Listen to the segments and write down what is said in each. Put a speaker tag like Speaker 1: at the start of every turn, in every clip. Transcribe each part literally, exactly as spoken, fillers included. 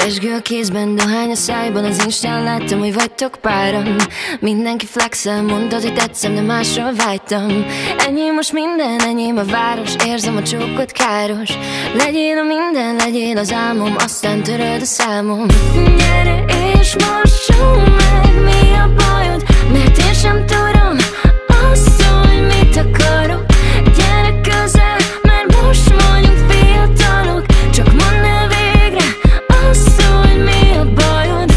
Speaker 1: Pezsgő a kézben, dohány a szájban. Az Instán láttam, hogy vagytok páran. Mindenki flexel, mondod, hogy tetszem, de másról vágytam. Enyém most minden, enyém a város. Érzem a csókot káros. Legyél a minden, legyél az álmom, aztán töröld a számom. Gyere és mossunk meg, mi a bajod? Mert én sem tudom azt, hogy mit akarok. Gyere közel, mert most vagyunk fiatalok. Csak mondd el végre azt, hogy mi a bajod.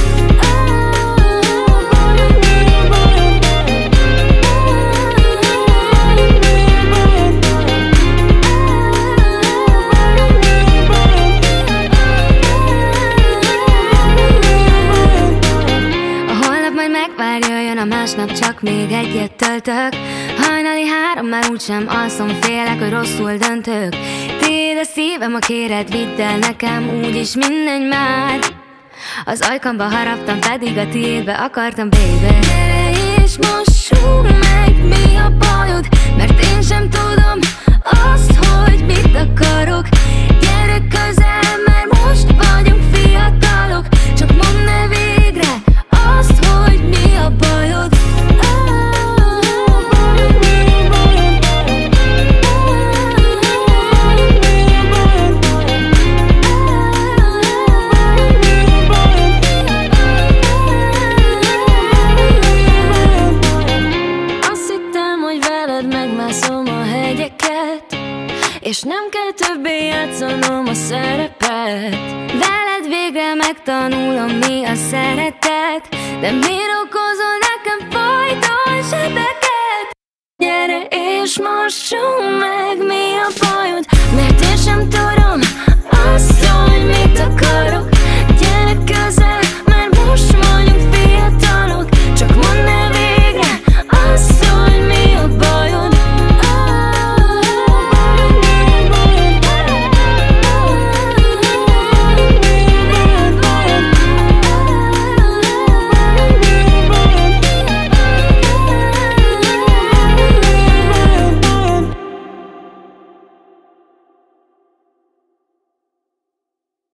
Speaker 1: A holnap majd megvárja, jön a másnap, csak még egyet töltök. Hajnali három, már úgysem alszom, félek, hogy rosszul döntök. Tiéd a szívem, a kéred, vidd el nekem, úgyis mindegy már. Az ajkamba haraptam, pedig a tiédbe akartam, baby. Gyere és mossunk meg, mi a bajod? Mert én sem tudom azt, hogy mit akarok. Gyere közel, mert most vagyunk fiatalok. Csak mondd el végre azt, hogy mi a bajod. Megmászom a hegyeket, és nem kell többé játszanom a szerepet. Veled végre megtanulom, mi a szeretet, de miért okozol nekem folyton sebeket? Gyere és mossunk meg, mi a bajod?